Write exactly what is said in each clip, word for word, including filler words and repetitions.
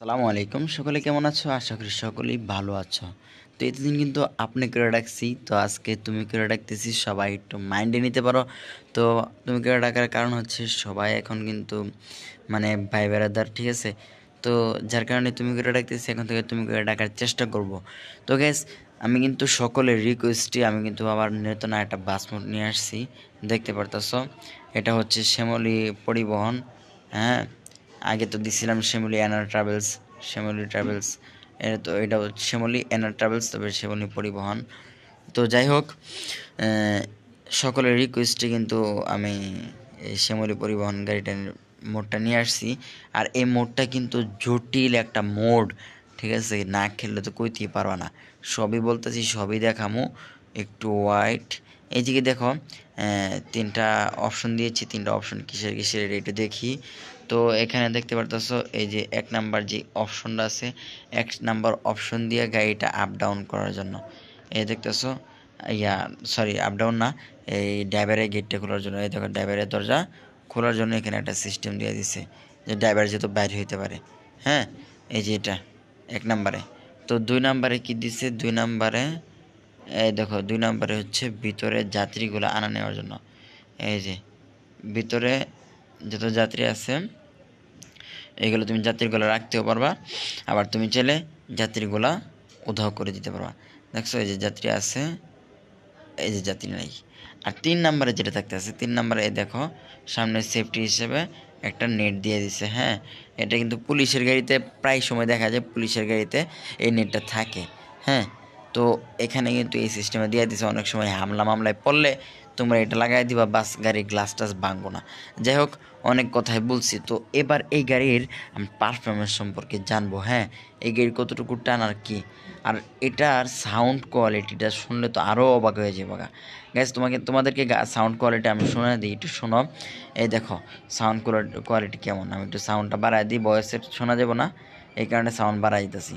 আসসালামু আলাইকুম। সকলে কেমন আছো? আশা করি সকলেই ভালো আছো। তো এতদিন কিন্তু আপনি করে ডাকছি, তো আজকে তুমি করে ডাকতেছি, সবাই একটু মাইন্ডে নিতে পারো। তো তুমি করে ডাকার কারণ হচ্ছে সবাই এখন কিন্তু মানে ভাই বেড়াদার, ঠিক আছে? তো যার কারণে তুমি করে ডাকতেছি, এখন থেকে তুমি করে ডাকার চেষ্টা করব। তো গ্যাস, আমি কিন্তু সকলের রিকোয়েস্টে আমি কিন্তু আবার নতুন একটা বাস মোড নিয়ে আসছি, দেখতে পারতেছো। এটা হচ্ছে শ্যামলী পরিবহন। হ্যাঁ, আগে তো দিছিলাম শ্যামলী এনার ট্রাভেলস, শ্যামলী ট্রাভেলস। এটা তো এটা হচ্ছে শ্যামলী এনার ট্রাভেলস, তবে শ্যামলী পরিবহন। তো যাই হোক, সকলের রিকোয়েস্টে কিন্তু আমি এই শ্যামলী পরিবহন গাড়িটা মোডটা নিয়ে আসছি। আর এই মোডটা কিন্তু জটিল একটা মোড, ঠিক আছে? না খেললে তো কইতেই পারবা না। সবই বলতেছি, সবই দেখামো, একটু ওয়াইট। এই দিকে দেখো, তিনটা অপশন দিয়েছি, তিনটা অপশন কিসের কিসের এটা একটু দেখি। তো এখানে দেখতে পারতেছো, এই যে এক নাম্বার যে অপশনটা আছে, এক নাম্বার অপশন দিয়ে গাড়িটা আপ ডাউন করার জন্য, এই দেখতেছো। ইয়া সরি, আপ ডাউন না, এই ড্রাইভারের গেটটা খোলার জন্য। এই দেখো, ড্রাইভারের দরজা খোলার জন্য এখানে একটা সিস্টেম দিয়ে দিছে, যে ড্রাইভার যেহেতু বাইরে হইতে পারে। হ্যাঁ, এই যে এটা এক নাম্বারে। তো দুই নাম্বারে কি দিছে? দুই নাম্বারে এই দেখো, দুই নাম্বারে হচ্ছে ভিতরে যাত্রীগুলো আনা নেওয়ার জন্য। এই যে ভিতরে যত যাত্রী আছে, এইগুলো তুমি যাত্রীগুলো রাখতেও পারবা, আবার তুমি চাইলে যাত্রীগুলা উধাও করে দিতে পারবা। দেখছো, এই যে যাত্রী আছে, এই যে যাত্রী নাই। আর তিন নাম্বারে যেটা থাকতে আছে, তিন নাম্বারে এই দেখো, সামনে সেফটি হিসেবে একটা নেট দিয়ে দিছে। হ্যাঁ, এটা কিন্তু পুলিশের গাড়িতে প্রায় সময় দেখা যায়, পুলিশের গাড়িতে এই নেটটা থাকে। হ্যাঁ, তো এখানে কিন্তু এই সিস্টেমে দিয়ে দিছে, অনেক সময় হামলা মামলায় পড়লে তোমরা এটা লাগাই দিবা, বাস গাড়ির গ্লাস টাস ভাঙবো না। যাই হোক, অনেক কথাই বলছি, তো এবার এই গাড়ির আমি পারফরমেন্স সম্পর্কে জানবো। হ্যাঁ, এই গাড়ির কতটুকু টান আর কি, আর এটার সাউন্ড কোয়ালিটিটা শুনলে তো আরও অবাক হয়ে যাবে। গ্যাস, তোমাকে তোমাদেরকে সাউন্ড কোয়ালিটি আমি শোনা দিই, একটু শোনো। এই দেখো সাউন্ড কোয়ালিটি কেমন। আমি একটু সাউন্ডটা বাড়াই দিই, ভয়েসে শোনা যাবো না, এই কারণে সাউন্ড বাড়াই দিতেছি।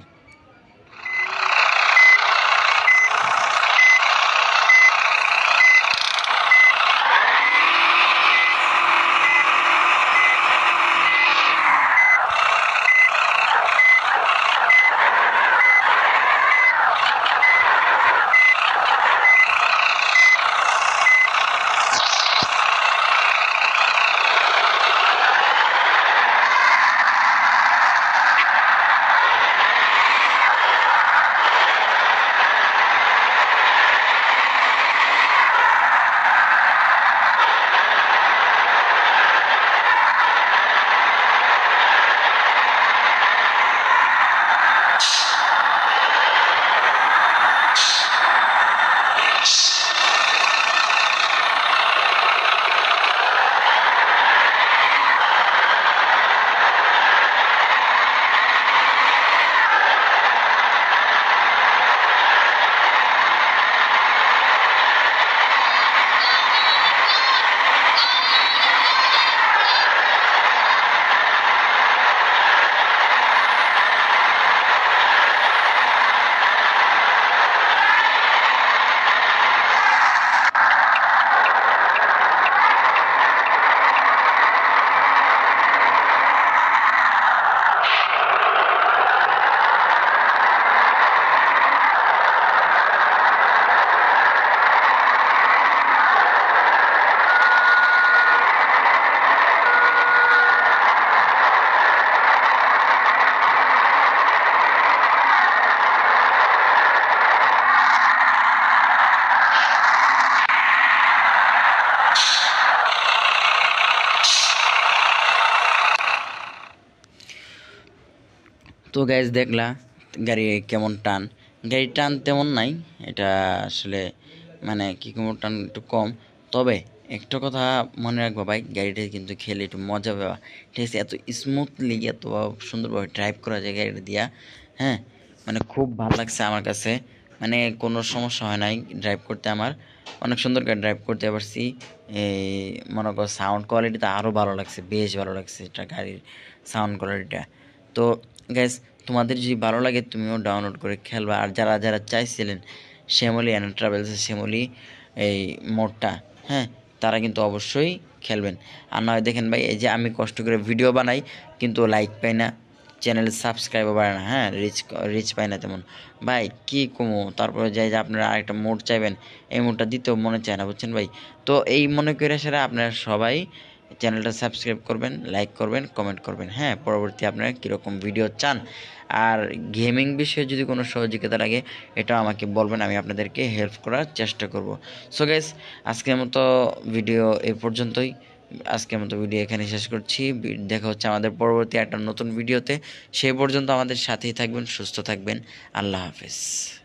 তো গ্যাস, দেখলা গাড়ি কেমন টান। গাড়ির টান তেমন নাই, এটা আসলে মানে কি কেমন টান একটু কম। তবে একটা কথা মনে রাখবো ভাই, গাড়িটা কিন্তু খেলে একটু মজা পাবা, ঠিক আছে? এত স্মুথলি, এত সুন্দরভাবে ড্রাইভ করা যায় গাড়িটা দিয়া। হ্যাঁ, মানে খুব ভালো লাগছে আমার কাছে, মানে কোনো সমস্যা হয় নাই ড্রাইভ করতে। আমার অনেক সুন্দর করে ড্রাইভ করতে পারছি। এই মনে করো সাউন্ড কোয়ালিটিটা আরও ভালো লাগছে, বেশ ভালো লাগছে এটা গাড়ির সাউন্ড কোয়ালিটিটা। তো গ্যাস, তোমাদের যদি ভালো লাগে তুমিও ডাউনলোড করে খেলবা। আর যারা যারা চাইছিলেন শ্যামলী অ্যান্ড ট্রাভেলসের শ্যামলী এই মোডটা, হ্যাঁ, তারা কিন্তু অবশ্যই খেলবেন। আর নয় দেখেন ভাই, এই যে আমি কষ্ট করে ভিডিও বানাই কিন্তু লাইক পাই না, চ্যানেল সাবস্ক্রাইবও বাড়ে না, হ্যাঁ, রিচ রিচ পায় না তেমন। ভাই কী কমো, তারপরে যাই যে আপনারা আরেকটা মোড চাইবেন, এই মোডটা দিতেও মনে চায় না, বুঝছেন ভাই। তো এই মনে করে সেরা আপনারা সবাই চ্যানেলটা সাবস্ক্রাইব করবেন, লাইক করবেন, কমেন্ট করবেন, হ্যাঁ, পরবর্তী আপনারা কীরকম ভিডিও চান। আর গেমিং বিষয়ে যদি কোনো সহযোগিতা লাগে এটাও আমাকে বলবেন, আমি আপনাদেরকে হেল্প করার চেষ্টা করব। সো গাইস, আজকের মতো ভিডিও এই পর্যন্তই। আজকের মতো ভিডিও এখানে শেষ করছি। দেখা হচ্ছে আমাদের পরবর্তী একটা নতুন ভিডিওতে। সেই পর্যন্ত আমাদের সাথেই থাকবেন, সুস্থ থাকবেন। আল্লাহ হাফেজ।